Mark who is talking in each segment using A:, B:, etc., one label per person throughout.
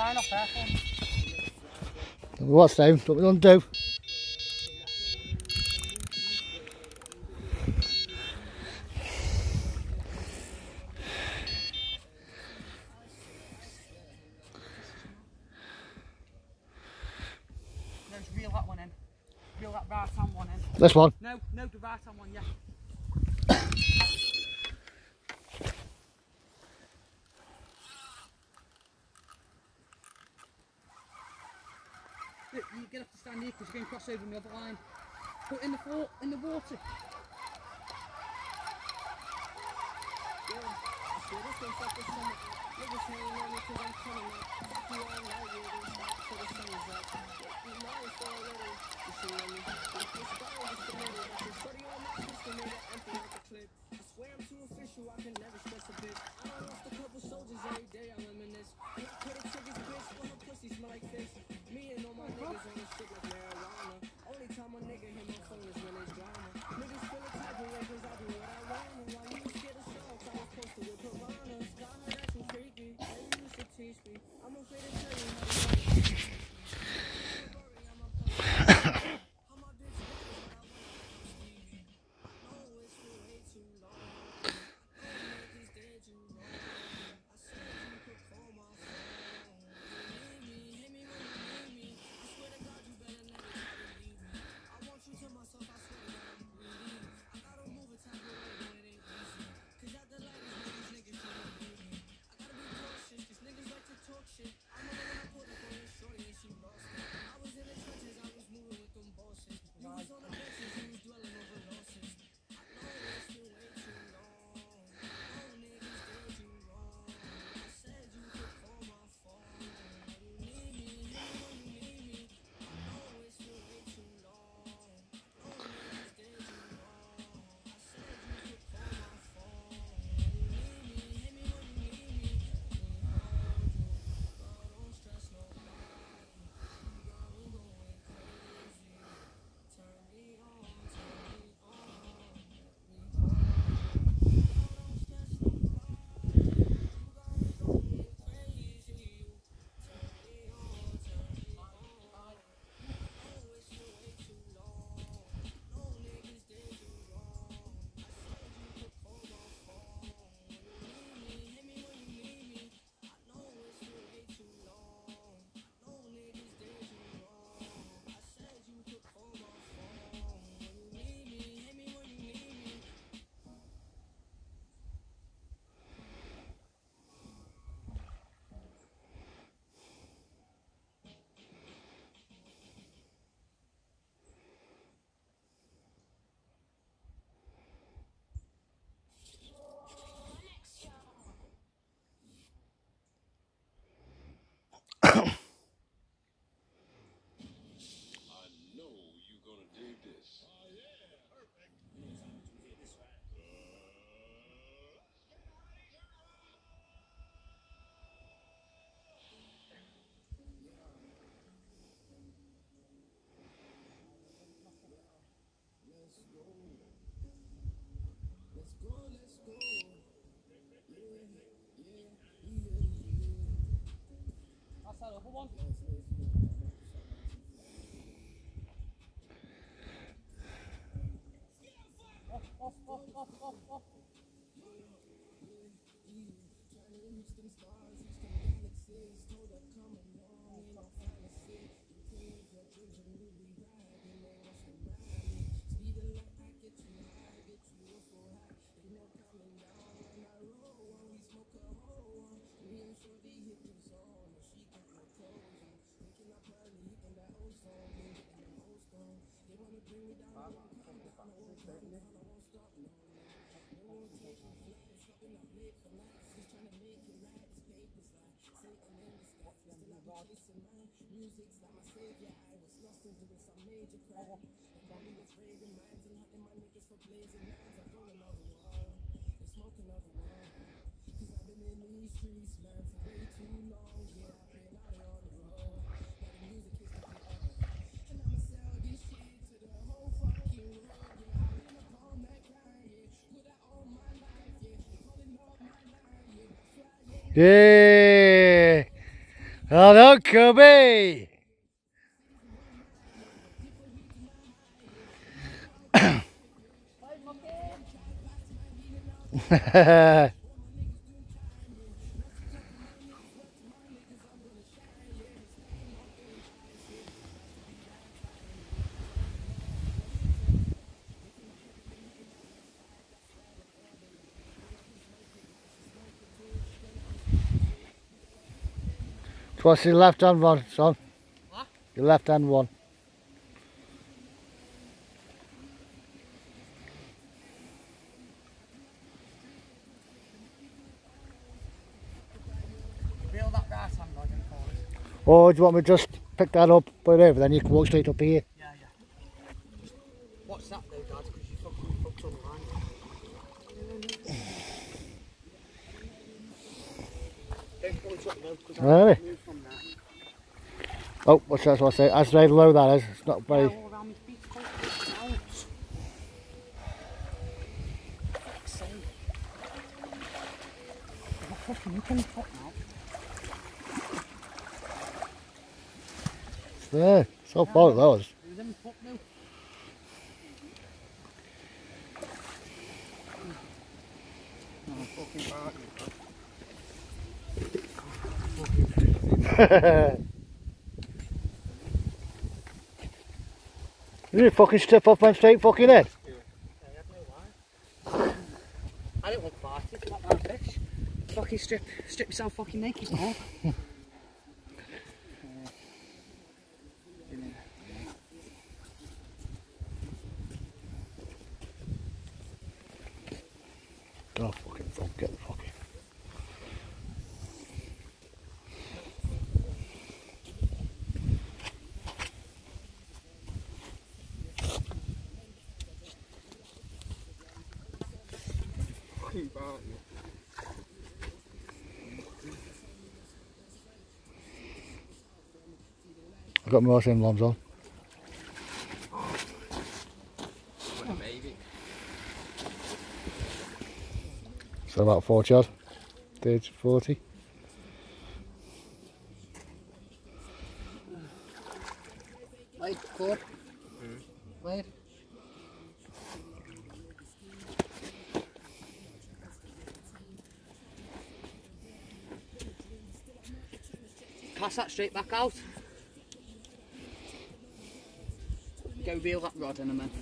A: line off there for me.
B: What's down? What we gonna do?
A: No, just reel that one in. Reel that right hand one in.
B: This one?
A: No, the right hand one, yeah. Look, you're gonna have to stand here because you're going to cross over the other line. Put in the water. That's that other one. Off.
B: Yeah. Well done, Kirby! What's your left hand one, son?
A: What?
B: Your left hand one.
A: Reel that right hand on your corners.
B: Or do you want me to just pick that up, put it over, then you can walk straight up here?
A: Yeah, yeah. What's that though, Dad? Because you fucking fucked on the line. Don't pull it up though, because I
B: Really?
A: can't move from there.
B: Oh, what's that? What I say? That's very low, that is. It's not very...
A: Yeah, all around my feet, can't push it out. Fuck's sake. I'm fucking looking at top now.
B: It's there. So far, that was.
A: It was in my foot now. No, I'm fucking barking.
B: You didn't fucking step off my straight fucking head.
A: Yeah, I had no lie. I don't look farty, it's not my fish. Fucking strip yourself fucking naked, no?
B: Oh, fucking fuck, get the fucking. I've got my same lambs on.
A: What a baby.
B: So about 40 odd. 30, 40.
A: Wait, Cord. Wait. Cast that straight back out. Go reel that rod in a minute.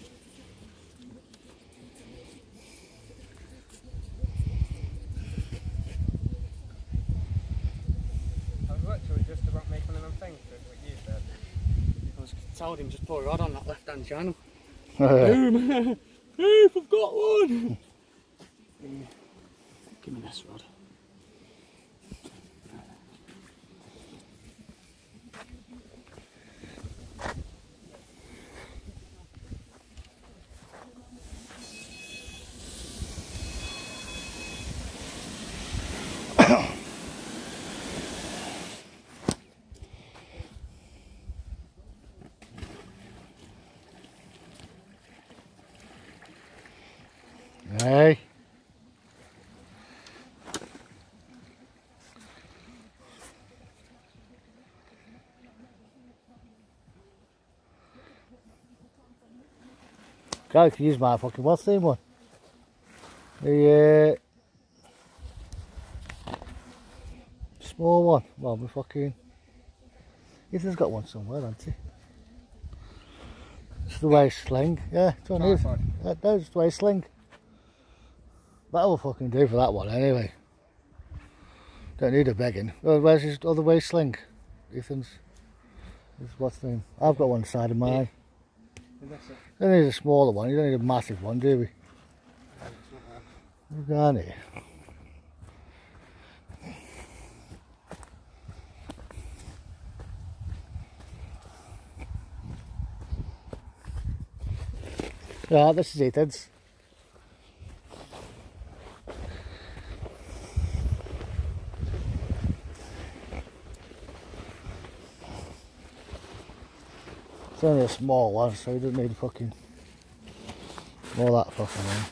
C: I was literally just about making them things that what you said.
A: I was told him just put a rod on that left hand channel.
B: Yeah.
A: Hey, I've got one! Give me this rod.
B: Hey. Can't use my fucking what's the name one? The small one. Well, my fucking. Ethan's got one somewhere, hasn't he? It's the way sling. Yeah, it's on his. That's the way sling. That'll fucking do for that one anyway. Don't need a begging. Oh, where's his other way sling? Ethan's. What's the name? I've got one side of mine. You don't need a smaller one, you don't need a massive one, do we? Down here. Yeah, this is Ethan's. It's only a small one, so you don't need fucking all that fucking one.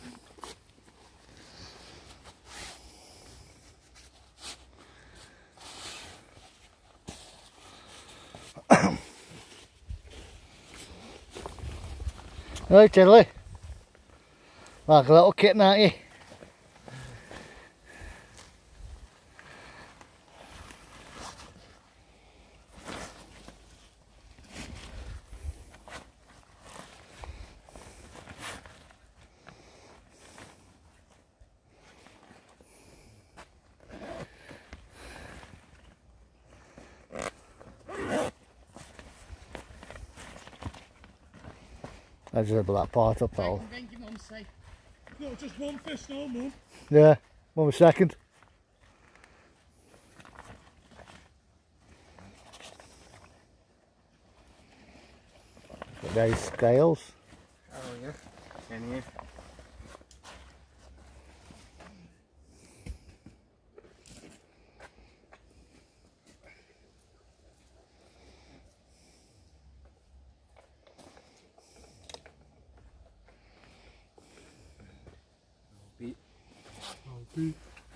B: Right, Tiddly. Like a little kitten, aren't you? I just had that part up, pal.
A: Thank you, Mum, say.
D: No, just one fish, no, Mum.
B: Yeah, 1 second. Got nice scales.
C: Oh yeah. In here. Beat.
D: Oh, beat.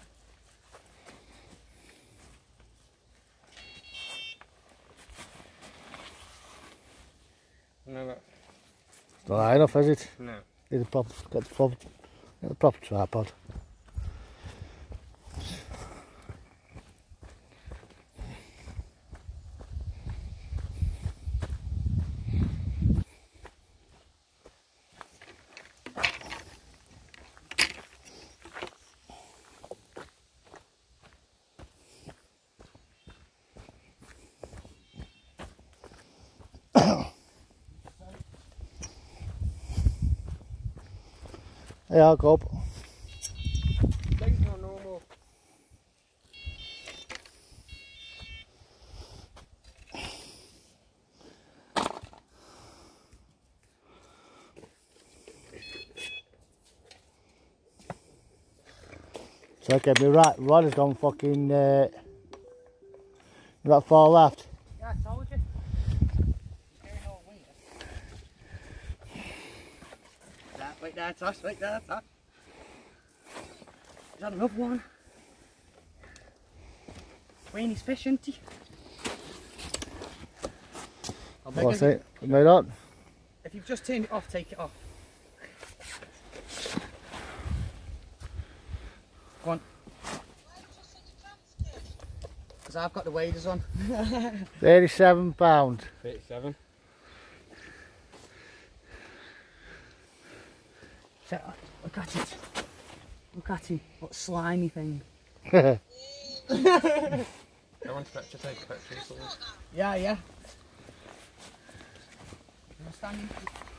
C: No, but
B: It's not high enough, is it?
C: no.
B: Get the proper tripod. Yeah, I'll go up.
C: Think no normal.
B: So okay, my right rod has gone fucking that far left.
A: Yeah, I told you. Going all weird. That, wait there, Tosh, wait there, Tosh. Is that another one? Wayne's fish, isn't he?
B: What's it? Made on?
A: If you've just turned it off, take it off. Go on. Because I've got the waders on.
B: £37.
C: 37.
A: So, look at it. Look at him. What slimy thing.
C: I want to take a picture.
A: Yeah, yeah. You're standing.